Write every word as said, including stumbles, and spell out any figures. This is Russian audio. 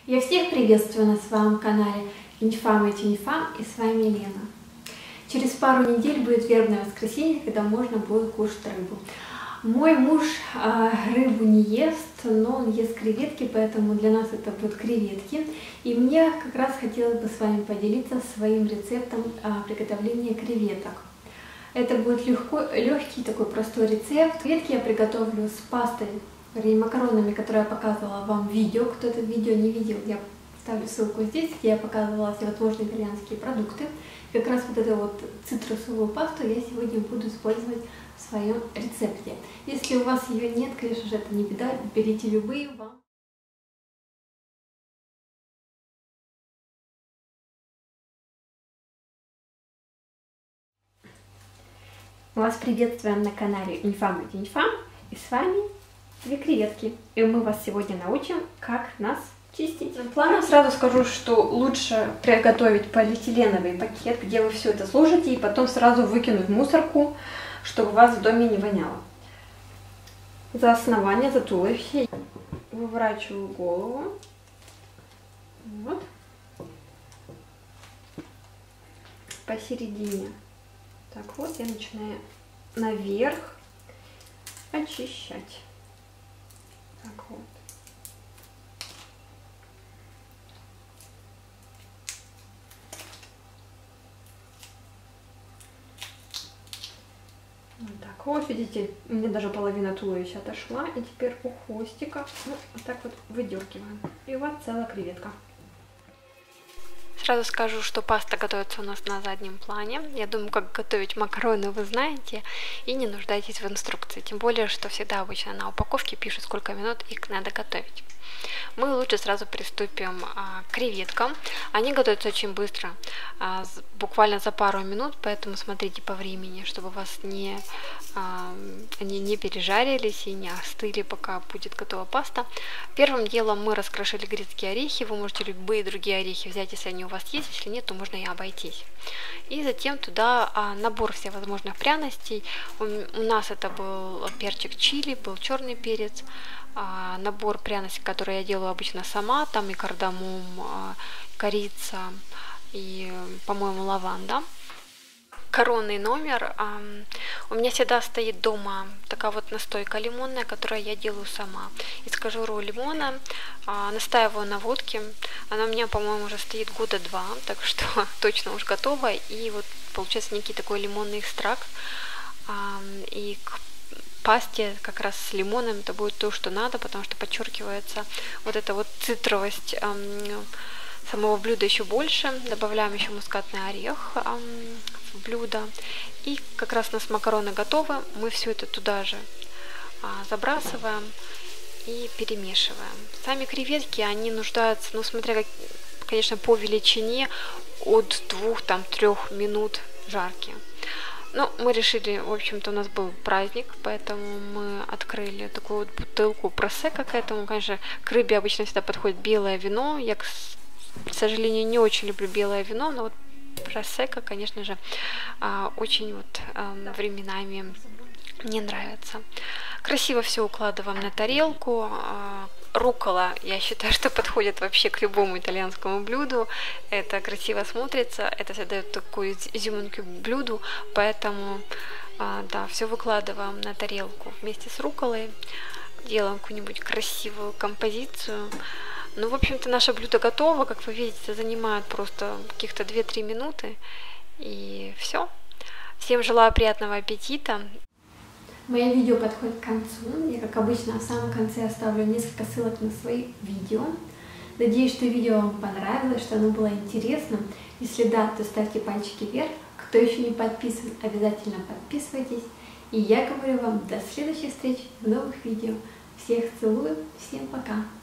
Я всех приветствую на своем канале Инфам и Тюньфам, и с вами Лена. Через пару недель будет вербное воскресенье, когда можно будет кушать рыбу. Мой муж э, рыбу не ест, но он ест креветки, поэтому для нас это будут креветки. И мне как раз хотелось бы с вами поделиться своим рецептом э, приготовления креветок. Это будет легко, легкий такой простой рецепт. Креветки я приготовлю с пастой, вернее, макаронами, которые я показывала вам в видео. Кто это видео не видел, я ставлю ссылку здесь, где я показывала всевозможные итальянские продукты. И как раз вот эту вот цитрусовую пасту я сегодня буду использовать в своем рецепте. Если у вас ее нет, конечно же, это не беда, берите любые вам. Вас приветствуем на канале Инфам и Тюньфам, и с вами две креветки. И мы вас сегодня научим, как нас чистить. Планом сразу скажу, что лучше приготовить полиэтиленовый пакет, где вы все это сложите, и потом сразу выкинуть в мусорку, чтобы у вас в доме не воняло. За основание, за туловище выворачиваю голову. Вот. Посередине. Так вот, я начинаю наверх очищать. Так вот. Вот так вот, видите, у меня даже половина туловища отошла, и теперь у хвостика ну, вот так вот выдергиваем. И у вас целая креветка. Сразу скажу, что паста готовится у нас на заднем плане. Я думаю, как готовить макароны вы знаете и не нуждаетесь в инструкции. Тем более, что всегда обычно на упаковке пишут, сколько минут их надо готовить. Мы лучше сразу приступим а, к креветкам. Они готовятся очень быстро, а, с, буквально за пару минут, поэтому смотрите по времени, чтобы у вас не, а, они не пережарились и не остыли, пока будет готова паста. Первым делом мы раскрошили грецкие орехи. Вы можете любые другие орехи взять, если они у вас есть, если нет, то можно и обойтись. И затем туда а, набор всевозможных пряностей. У, у нас это был перчик чили, был черный перец. А, набор пряностей, которые я делаю обычно сама, там и кардамом, а, корица и, по-моему, лаванда. Коронный номер. А, у меня всегда стоит дома такая вот настойка лимонная, которую я делаю сама. Из кожуры лимона а, настаиваю на водке. Она у меня, по-моему, уже стоит года два, так что точно уж готова. И вот получается некий такой лимонный экстракт. А, и к пасте как раз с лимоном это будет то, что надо, потому что подчеркивается вот эта вот цитровость эм, самого блюда еще больше. Добавляем еще мускатный орех эм, в блюдо. И как раз у нас макароны готовы. Мы все это туда же а, забрасываем и перемешиваем. Сами креветки, они нуждаются, ну смотря, как, конечно, по величине от двух-трех минут жарки. Ну, мы решили, в общем-то, у нас был праздник, поэтому мы открыли такую вот бутылку просекко к этому. Конечно, к рыбе обычно всегда подходит белое вино. Я, к сожалению, не очень люблю белое вино, но вот просекко, конечно же, очень вот временами мне нравится. Красиво все укладываем на тарелку. Руккола, я считаю, что подходит вообще к любому итальянскому блюду. Это красиво смотрится, это всегда дает такую изюминку блюду, поэтому да, все выкладываем на тарелку вместе с рукколой, делаем какую-нибудь красивую композицию. Ну, в общем-то, наше блюдо готово, как вы видите, занимает просто каких-то две-три минуты, и все. Всем желаю приятного аппетита. Мое видео подходит к концу. Я, как обычно, в самом конце оставлю несколько ссылок на свои видео. Надеюсь, что видео вам понравилось, что оно было интересным. Если да, то ставьте пальчики вверх. Кто еще не подписан, обязательно подписывайтесь. И я говорю вам до следующих встреч в новых видео. Всех целую, всем пока!